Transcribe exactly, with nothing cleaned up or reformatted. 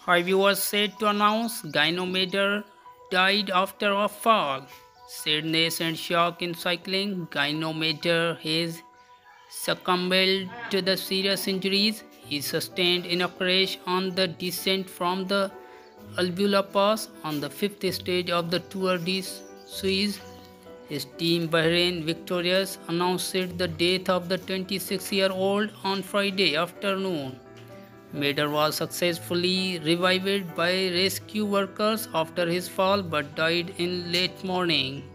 Hi viewers, said to announce Gino Mäder died after a fall. Sadness and shock in cycling. Gino Mäder has succumbed to the serious injuries he sustained in a crash on the descent from the Albulapass on the fifth stage of the Tour de Suisse. His Team Bahrain Victorious announced the death of the twenty-six-year-old on Friday afternoon. Mäder was successfully revived by rescue workers after his fall but died in late morning.